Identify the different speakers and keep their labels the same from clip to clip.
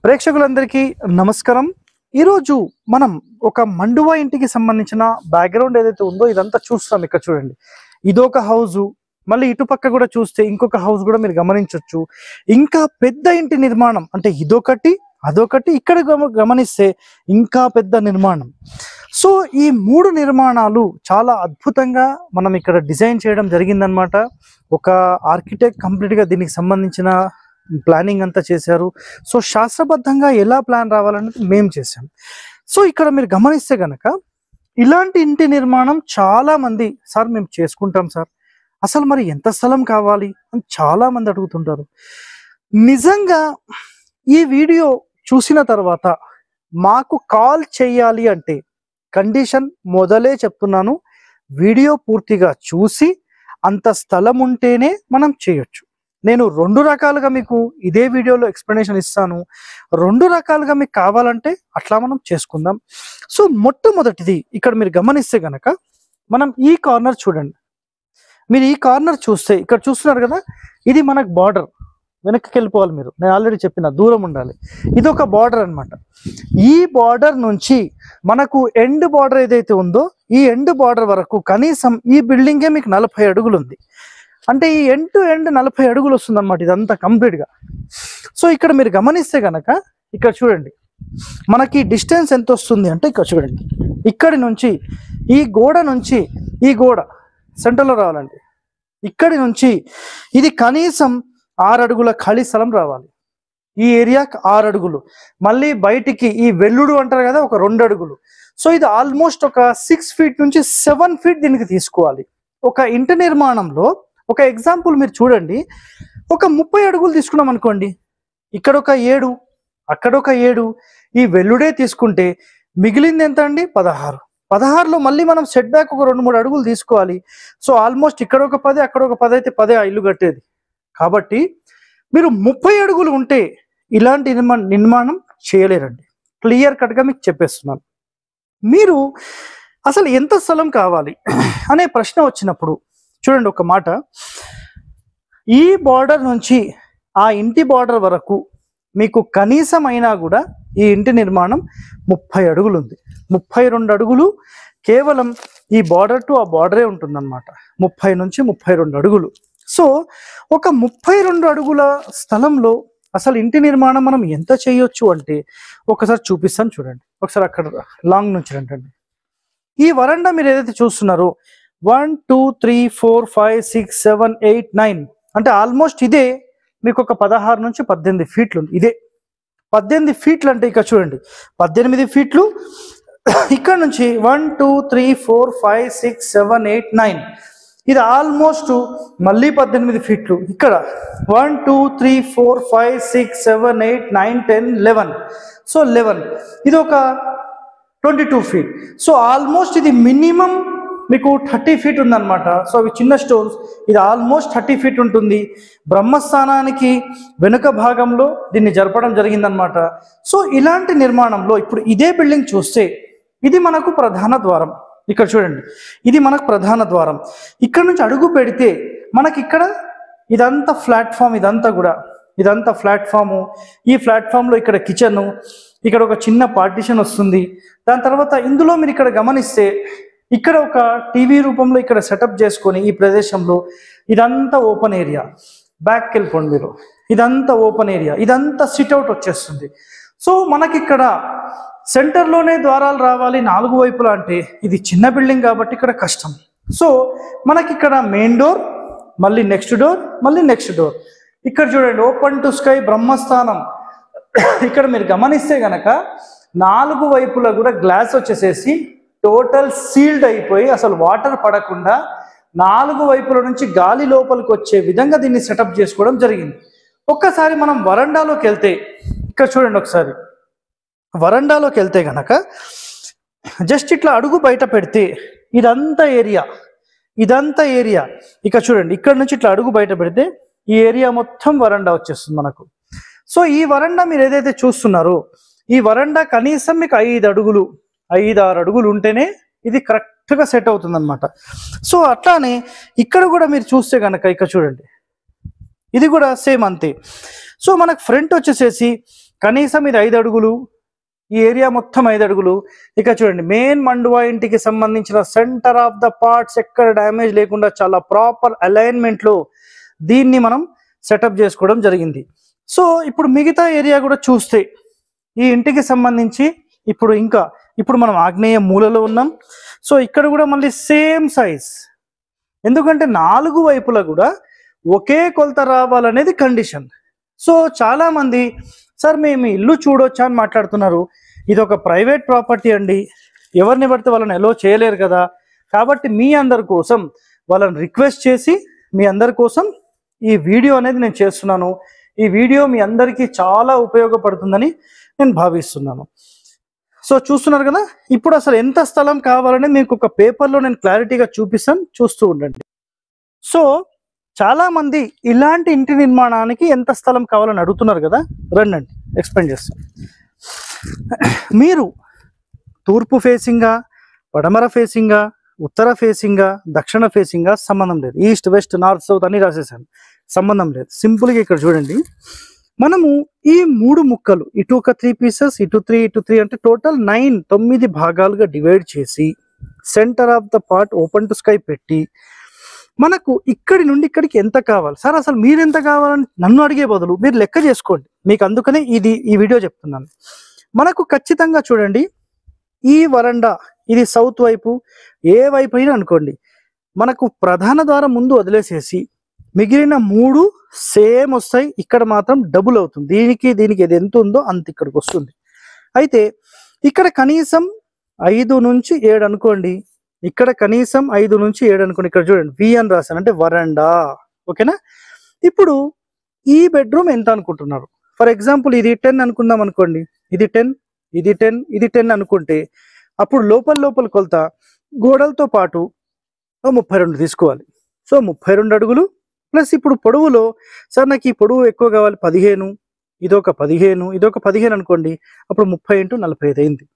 Speaker 1: ప్రేక్షకులందరికీ నమస్కారం. ఈరోజు మనం ఒక మండువా ఇంటికి సంబంధించిన బ్యాక్గ్రౌండ్ ఏదైతే ఉందో ఇదంతా చూస్తాం. ఇక్కడ చూడండి, ఇదొక హౌస్, మళ్ళీ ఇటుపక్క కూడా చూస్తే ఇంకొక హౌస్ కూడా మీరు గమనించవచ్చు. ఇంకా పెద్ద ఇంటి నిర్మాణం అంటే ఇదొకటి అదొకటి, ఇక్కడ గమనిస్తే ఇంకా పెద్ద నిర్మాణం. సో ఈ మూడు నిర్మాణాలు చాలా అద్భుతంగా మనం ఇక్కడ డిజైన్ చేయడం జరిగిందనమాట. ఒక ఆర్కిటెక్ట్ కంప్లీట్గా దీనికి సంబంధించిన ప్లానింగ్ అంతా చేశారు. సో శాస్త్రబద్ధంగా ఎలా ప్లాన్ రావాలనేది మేము చేసాం. సో ఇక్కడ మీరు గమనిస్తే గనక ఇలాంటి ఇంటి నిర్మాణం చాలా మంది సార్ మేము చేసుకుంటాం సార్, అసలు మరి ఎంత స్థలం కావాలి అని చాలా మంది అడుగుతుంటారు. నిజంగా ఈ వీడియో చూసిన తర్వాత మాకు కాల్ చేయాలి అంటే కండిషన్ మొదలే చెప్తున్నాను, వీడియో పూర్తిగా చూసి అంత స్థలం ఉంటేనే మనం చేయొచ్చు. నేను రెండు రకాలుగా మీకు ఇదే వీడియోలో ఎక్స్ప్లెనేషన్ ఇస్తాను. రెండు రకాలుగా మీకు కావాలంటే అట్లా మనం చేసుకుందాం. సో మొట్టమొదటిది ఇక్కడ మీరు గమనిస్తే గనక మనం ఈ కార్నర్ చూడండి. మీరు ఈ కార్నర్ చూస్తే ఇక్కడ చూస్తున్నారు కదా, ఇది మనకు బార్డర్. వెనక్కి వెళ్ళిపోవాలి మీరు, నేను ఆల్రెడీ చెప్పిన దూరం ఉండాలి. ఇది ఒక బార్డర్ అనమాట. ఈ బార్డర్ నుంచి మనకు ఎండ్ బార్డర్ ఏదైతే ఉందో ఈ ఎండ్ బార్డర్ వరకు కనీసం ఈ బిల్డింగే మీకు 40 అడుగులు ఉంది. అంటే ఈ ఎండ్ టు ఎండ్ 40 అడుగులు వస్తుంది అన్నమాట ఇదంతా కంప్లీట్గా. సో ఇక్కడ మీరు గమనిస్తే గనక ఇక్కడ చూడండి, మనకి డిస్టెన్స్ ఎంత వస్తుంది అంటే ఇక్కడ చూడండి, ఇక్కడి నుంచి ఈ గోడ నుంచి ఈ గోడ సెంటర్లో రావాలండి. ఇక్కడి నుంచి ఇది కనీసం 6 అడుగుల ఖాళీ స్థలం రావాలి. ఈ ఏరియాకి 6 అడుగులు, మళ్ళీ బయటికి ఈ వెల్లుడు అంటారు కదా ఒక 2 అడుగులు. సో ఇది ఆల్మోస్ట్ ఒక 6 ఫీట్ నుంచి 7 ఫీట్ దీనికి తీసుకోవాలి. ఒక ఇంటి నిర్మాణంలో ఒక ఎగ్జాంపుల్ మీరు చూడండి, ఒక 30 అడుగులు తీసుకున్నాం అనుకోండి, ఇక్కడ ఒక 7, అక్కడ ఒక 7, ఈ వెల్లుడే తీసుకుంటే మిగిలింది ఎంత అండి? 16. 16లో మళ్ళీ మనం సెట్ బ్యాక్ ఒక 2-3 అడుగులు తీసుకోవాలి. సో ఆల్మోస్ట్ ఇక్కడ ఒక 10, అక్కడ ఒక 10 అయితే 10 ఆ ఇల్లు కట్టేది. కాబట్టి మీరు 30 అడుగులు ఉంటే ఇలాంటి నిర్మాణం చేయలేరండి. క్లియర్ కట్గా మీకు చెప్పేస్తున్నాను. మీరు అసలు ఎంత స్థలం కావాలి అనే ప్రశ్న వచ్చినప్పుడు చూడండి ఒక మాట, ఈ బార్డర్ నుంచి ఆ ఇంటి బార్డర్ వరకు మీకు కనీసం అయినా కూడా ఈ ఇంటి నిర్మాణం 30 అడుగులు ఉంది. 32 అడుగులు కేవలం ఈ బార్డర్ టు ఆ బార్డరే ఉంటుందన్నమాట. 30 నుంచి 32 అడుగులు. సో ఒక 32 అడుగుల స్థలంలో అసలు ఇంటి నిర్మాణం మనం ఎంత చేయొచ్చు అంటే ఒకసారి చూపిస్తాను చూడండి. ఒకసారి అక్కడ లాంగ్ నుంచి రండి. ఈ వరండా మీరు ఏదైతే చూస్తున్నారో 1 2 3 4 5 6 7 8 9 అంటే ఆల్మోస్ట్ ఇదే మీకు ఒక 16 నుంచి 18 ఫీట్లు ఉంది. ఇదే 18 ఫీట్లు అంటే ఇక్కడ చూడండి 18 ఫీట్లు. ఇక్కడ నుంచి 1 2 3 4 5 6 7 8 9 ఇది ఆల్మోస్ట్ మళ్ళీ 18 ఫీట్లు. ఇక్కడ 1 2 3 4 5 6 7 8 9 10 11. సో 11 ఇది ఒక 22 ఫీట్. సో ఆల్మోస్ట్ ఇది మినిమం మీకు 30 ఫీట్ ఉందన్నమాట. సో అవి చిన్న స్టోన్స్, ఇది ఆల్మోస్ట్ 30 ఫీట్ ఉంటుంది. బ్రహ్మస్థానానికి వెనుక భాగంలో దీన్ని జరపడం జరిగిందనమాట. సో ఇలాంటి నిర్మాణంలో ఇప్పుడు ఇదే బిల్డింగ్ చూస్తే ఇది మనకు ప్రధాన ద్వారం. ఇక్కడ చూడండి, ఇది మనకు ప్రధాన ద్వారం. ఇక్కడ నుంచి అడుగు పెడితే మనకి ఇక్కడ ఇదంతా ప్లాట్ఫామ్, ఇదంతా ప్లాట్ఫాము. ఈ ప్లాట్ఫామ్లో ఇక్కడ కిచెను, ఇక్కడ ఒక చిన్న పార్టిషన్ వస్తుంది. దాని తర్వాత ఇందులో మీరు ఇక్కడ గమనిస్తే ఇక్కడ ఒక టీవీ రూపంలో ఇక్కడ సెటప్ చేసుకొని ఈ ప్రదేశంలో ఇదంతా ఓపెన్ ఏరియా. బ్యాక్కి వెళ్ళిపోండి మీరు, ఇదంతా ఓపెన్ ఏరియా, ఇదంతా సిట్అవుట్ వచ్చేస్తుంది. సో మనకి ఇక్కడ సెంటర్లోనే ద్వారాలు రావాలి 4 వైపులా అంటే ఇది చిన్న బిల్డింగ్ కాబట్టి ఇక్కడ కష్టం. సో మనకి ఇక్కడ మెయిన్ డోర్, మళ్ళీ నెక్స్ట్ డోర్, మళ్ళీ నెక్స్ట్ డోర్. ఇక్కడ చూడండి ఓపెన్ టు స్కై బ్రహ్మస్థానం. ఇక్కడ మీరు గమనిస్తే గనక 4 వైపులా కూడా గ్లాస్ వచ్చేసేసి టోటల్ సీల్డ్ అయిపోయి అసలు వాటర్ పడకుండా 4 వైపుల నుంచి గాలి లోపలికి వచ్చే విధంగా దీన్ని సెటప్ చేసుకోవడం జరిగింది. ఒక్కసారి మనం వరండాలోకి వెళ్తే ఇక్కడ చూడండి, ఒకసారి వరండాలోకి వెళ్తే గనక జస్ట్ ఇట్లా అడుగు బయట పెడితే ఇదంతా ఏరియా ఇక్కడ చూడండి, ఇక్కడ నుంచి ఇట్లా అడుగు బయట పెడితే ఈ ఏరియా మొత్తం వరండా వచ్చేస్తుంది మనకు. సో ఈ వరండా మీరు ఏదైతే చూస్తున్నారో ఈ వరండా కనీసం మీకు 5-6 అడుగులు ఉంటేనే ఇది కరెక్ట్గా సెట్ అవుతుంది అనమాట. సో అట్లానే ఇక్కడ కూడా మీరు చూస్తే కనుక ఇక్కడ చూడండి, ఇది కూడా సేమ్ అంతే. సో మనకు ఫ్రంట్ వచ్చేసేసి కనీసం ఇది 5 అడుగులు, ఈ ఏరియా మొత్తం 5 అడుగులు. ఇక చూడండి మెయిన్ మండువా ఇంటికి సంబంధించిన సెంటర్ ఆఫ్ ద పార్ట్స్ ఎక్కడ డ్యామేజ్ లేకుండా చాలా ప్రాపర్ అలైన్మెంట్ లో దీన్ని మనం సెటప్ చేసుకోవడం జరిగింది. సో ఇప్పుడు మిగతా ఏరియా కూడా చూస్తే ఈ ఇంటికి సంబంధించి ఇప్పుడు మనం ఆగ్నేయ మూలలో ఉన్నాం. సో ఇక్కడ కూడా మళ్ళీ సేమ్ సైజ్, ఎందుకంటే 4 వైపులా కూడా ఒకే కొలత రావాలనేది కండిషన్. సో చాలా మంది సార్ మేము ఇల్లు చూడొచ్చా అని మాట్లాడుతున్నారు. ఇది ఒక ప్రైవేట్ ప్రాపర్టీ అండి, ఎవరిని పడితే వాళ్ళని ఎలో చేయలేరు కదా. కాబట్టి మీ అందరి కోసం వాళ్ళని రిక్వెస్ట్ చేసి మీ అందరి కోసం ఈ వీడియో అనేది నేను చేస్తున్నాను. ఈ వీడియో మీ అందరికీ చాలా ఉపయోగపడుతుందని నేను భావిస్తున్నాను. సో చూస్తున్నారు కదా, ఇప్పుడు అసలు ఎంత స్థలం కావాలని మీకు ఒక పేపర్లో నేను క్లారిటీగా చూపిస్తాను, చూస్తూ ఉండండి. సో చాలా మంది ఇలాంటి ఇంటి నిర్మాణానికి ఎంత స్థలం కావాలని అడుగుతున్నారు కదా, రండి ఎక్స్ప్లెయిన్ చేస్తాను. మీరు తూర్పు ఫేసింగా, పడమర ఫేసింగా, ఉత్తర ఫేసింగా, దక్షిణ ఫేసింగా సంబంధం లేదు. ఈస్ట్ వెస్ట్ నార్త్ సౌత్ అని రాసేసాను, సంబంధం లేదు. సింపుల్గా ఇక్కడ చూడండి, మనము ఈ 3 ముక్కలు, ఇటు ఒక 3 పీసెస్, ఇటు 3 అంటే టోటల్ 9 భాగాలుగా డివైడ్ చేసి centre of the part open to sky పెట్టి మనకు ఇక్కడి నుండి ఇక్కడికి ఎంత కావాలి సార్, అసలు మీరు ఎంత కావాలని నన్ను అడిగే బదులు మీరు లెక్క చేసుకోండి. మీకు అందుకనే ఈ వీడియో చెప్తున్నాను. మనకు ఖచ్చితంగా చూడండి, ఈ వరండా ఇది సౌత్ వైపు, ఏ వైపు అయినా అనుకోండి, మనకు ప్రధాన ద్వారం ముందు వదిలేసేసి మిగిలిన 3 సేమ్ వస్తాయి. ఇక్కడ మాత్రం డబుల్ అవుతుంది, దీనికి ఇది ఎంత ఉందో అంత ఇక్కడికి వస్తుంది. అయితే ఇక్కడ కనీసం 5 నుంచి 7 అనుకోండి, ఇక్కడ కనీసం 5 నుంచి 7 అనుకోండి. ఇక్కడ చూడండి వి అని రాశాను, అంటే వరండా. ఓకేనా? ఇప్పుడు ఈ బెడ్రూమ్ ఎంత అనుకుంటున్నారు? ఫర్ ఎగ్జాంపుల్ ఇది 10 అనుకుందాం అనుకోండి, ఇది 10, ఇది 10, ఇది 10 అనుకుంటే అప్పుడు లోపల కొలత గోడలతో పాటు 32 తీసుకోవాలి. సో 32 అడుగులు ప్లస్ ఇప్పుడు పొడవులో సార్ నాకు ఈ పొడవు ఎక్కువ కావాలి 15, ఇదొక 15 అనుకోండి, అప్పుడు 30 × 45 అయింది.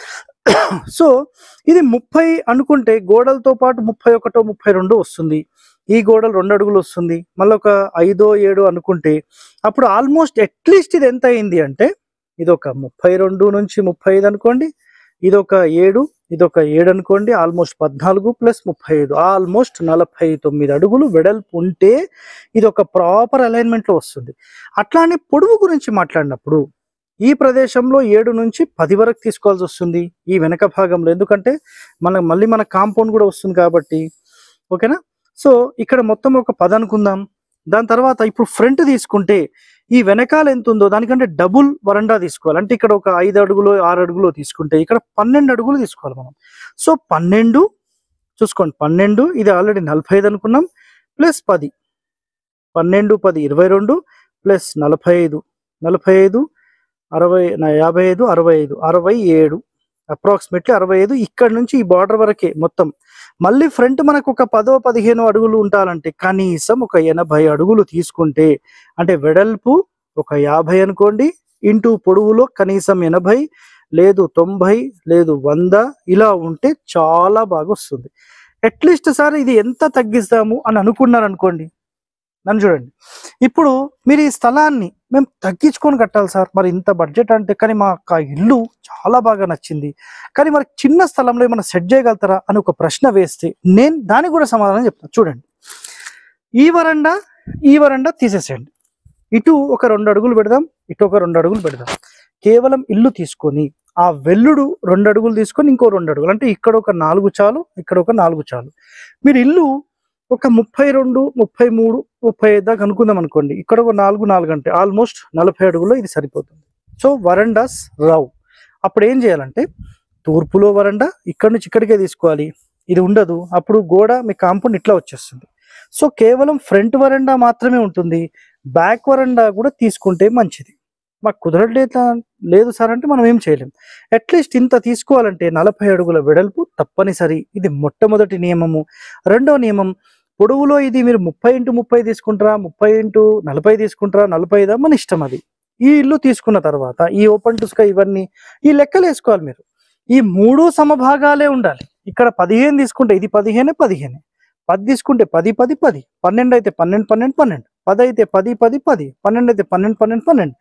Speaker 1: సో ఇది 30 అనుకుంటే గోడలతో పాటు 31, 32 వస్తుంది. ఈ గోడలు 2 అడుగులు వస్తుంది. మళ్ళీ ఒక 5, 7 అనుకుంటే అప్పుడు ఆల్మోస్ట్ అట్లీస్ట్ ఇది ఎంత అయింది అంటే ఇదొక 32 నుంచి 35 అనుకోండి, ఇదొక 7 అనుకోండి, ఆల్మోస్ట్ 14 + 35 ఆల్మోస్ట్ 49 అడుగులు వెడల్పు ఉంటే ఇది ఒక ప్రాపర్ అలైన్మెంట్లో వస్తుంది. అట్లానే పొడవు గురించి మాట్లాడినప్పుడు ఈ ప్రదేశంలో 7 నుంచి 10 వరకు తీసుకోవాల్సి వస్తుంది ఈ వెనక భాగంలో, ఎందుకంటే మళ్ళీ మన కాంపౌండ్ కూడా వస్తుంది కాబట్టి. ఓకేనా? సో ఇక్కడ మొత్తం ఒక 10 అనుకుందాం. దాని తర్వాత ఇప్పుడు ఫ్రంట్ తీసుకుంటే ఈ వెనకాల ఎంత ఉందో దానికంటే డబుల్ వరండా తీసుకోవాలి. అంటే ఇక్కడ ఒక 5 అడుగులు 6 అడుగులు తీసుకుంటే ఇక్కడ 12 అడుగులు తీసుకోవాలి మనం. సో 12 చూసుకోండి, 12 ఇది ఆల్రెడీ 45 అనుకున్నాం, ప్లస్ 10, 12, 10, 22 ప్లస్ 45, 60, 67 అప్రాక్సిమేట్లీ 65. ఇక్కడ నుంచి ఈ బార్డర్ వరకే మొత్తం. మళ్ళీ ఫ్రంట్ మనకు ఒక 10-15 అడుగులు ఉండాలంటే కనీసం ఒక 80 అడుగులు తీసుకుంటే, అంటే వెడల్పు ఒక 50 అనుకోండి, ఇంటూ పొడవులో కనీసం 80 లేదు 90 లేదు 100 ఇలా ఉంటే చాలా బాగా వస్తుంది. అట్లీస్ట్ సార్ ఇది ఎంత తగ్గిస్తాము అని అనుకున్నారు అనుకోండి, నన్ను చూడండి, ఇప్పుడు మీరు ఈ స్థలాన్ని మేము తగ్గించుకొని కట్టాలి సార్, మరి ఇంత బడ్జెట్ అంటే, కానీ మాకు ఆ ఇల్లు చాలా బాగా నచ్చింది, కానీ మరి చిన్న స్థలంలో ఏమైనా సెట్ చేయగలుగుతారా అని ఒక ప్రశ్న వేస్తే నేను దానికి కూడా సమాధానం చెప్తాను. చూడండి, ఈ వరండా తీసేసేయండి, ఇటు ఒక 2 అడుగులు పెడదాం, ఇటు ఒక 2 అడుగులు పెడదాం. కేవలం ఇల్లు తీసుకొని ఆ వెల్లుడు 2 అడుగులు తీసుకొని ఇంకో 2 అడుగులు, అంటే ఇక్కడ ఒక 4 చాలు, ఇక్కడ ఒక 4 చాలు. మీరు ఇల్లు ఒక 32, 33, 35 దాకా అనుకుందాం అనుకోండి, ఇక్కడ ఒక 4 అంటే ఆల్మోస్ట్ 40 అడుగుల్లో ఇది సరిపోతుంది. సో వరండాస్ రావు. అప్పుడు ఏం చేయాలంటే తూర్పులో వరండా ఇక్కడ నుంచి ఇక్కడికే తీసుకోవాలి, ఇది ఉండదు. అప్పుడు గోడ మీ కాంపౌండ్ ఇట్లా వచ్చేస్తుంది. సో కేవలం ఫ్రంట్ వరండా మాత్రమే ఉంటుంది, బ్యాక్ వరండా కూడా తీసుకుంటే మంచిది. మాకు కుదరలేదు సార్ అంటే మనం ఏం చేయలేం. అట్లీస్ట్ ఇంత తీసుకోవాలంటే 40 అడుగుల వెడల్పు తప్పనిసరి. ఇది మొట్టమొదటి నియమము. రెండో నియమం, పొడవులో ఇది మీరు 30 × 30 తీసుకుంటారా, 30 × 40 తీసుకుంటారా, 45 మన ఇష్టం అది. ఈ ఇల్లు తీసుకున్న తర్వాత ఈ ఓపెన్ టు స్కై ఇవన్నీ ఈ లెక్కలు వేసుకోవాలి మీరు. ఈ 3 సమభాగాలే ఉండాలి. ఇక్కడ 15 తీసుకుంటే ఇది 15, 10 తీసుకుంటే 10, 10, 10, 12 అయితే 12, 12, 12, 10 అయితే 10, 10, 10, 12 అయితే 12, 12, 12.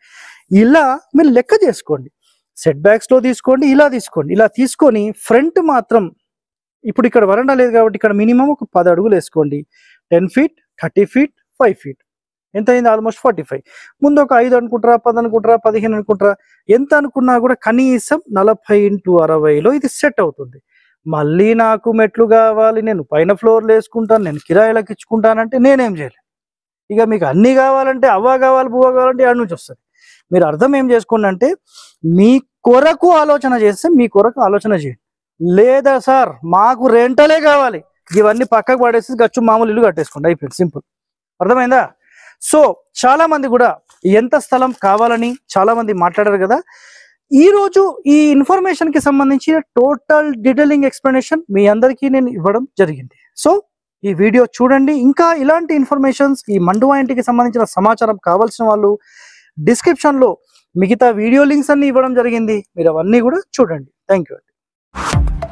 Speaker 1: ఇలా మీరు లెక్క చేసుకోండి. సెట్ బ్యాక్స్ లో తీసుకోండి, ఇలా తీసుకోండి. ఇలా తీసుకొని ఫ్రంట్ మాత్రం ఇప్పుడు ఇక్కడ వరండా లేదు కాబట్టి ఇక్కడ మినిమం ఒక 10 అడుగులు వేసుకోండి. 10 feet, 30 feet, 5 feet ఎంత అయింది? ఆల్మోస్ట్ 45. ముందు ఒక 5 అనుకుంటారా, 10 అనుకుంటారా, 15 అనుకుంటారా, ఎంత అనుకున్నా కూడా కనీసం 40 into 60లో ఇది సెట్ అవుతుంది. మళ్ళీ నాకు మెట్లు కావాలి, నేను పైన ఫ్లోర్లు వేసుకుంటాను, నేను కిరాయిలకు ఇచ్చుకుంటానంటే నేనేం చేయలేను. ఇక మీకు అన్ని కావాలంటే అవ్వ కావాలి, బువ్వ కావాలంటే ఆడ నుంచి వస్తుంది. మీరు అర్థం ఏం చేసుకోండి అంటే మీ కొరకు ఆలోచన చేస్తే మీ కొరకు ఆలోచన చేయండి. లేదా సార్ మాకు రెంటలే కావాలి, ఇవన్నీ పక్కకు పడేసి గచ్చు మామూలు ఇల్లు కట్టేసుకోండి, అయిపోయింది, సింపుల్. అర్థమైందా? సో చాలా మంది కూడా ఎంత స్థలం కావాలని చాలా మంది మాట్లాడారు కదా. ఈ రోజు ఈ ఇన్ఫర్మేషన్ కి సంబంధించిన టోటల్ డీటెయిలింగ్ ఎక్స్ప్లెనేషన్ మీ అందరికీ నేను ఇవ్వడం జరిగింది. సో ఈ వీడియో చూడండి. ఇంకా ఇలాంటి ఇన్ఫర్మేషన్స్ ఈ మండువా ఇంటికి సంబంధించిన సమాచారం కావాల్సిన వాళ్ళు డిస్క్రిప్షన్ లో మిగతా వీడియో లింక్స్ అన్ని ఇవ్వడం జరిగింది, మీరు అవన్నీ కూడా చూడండి. Thank you.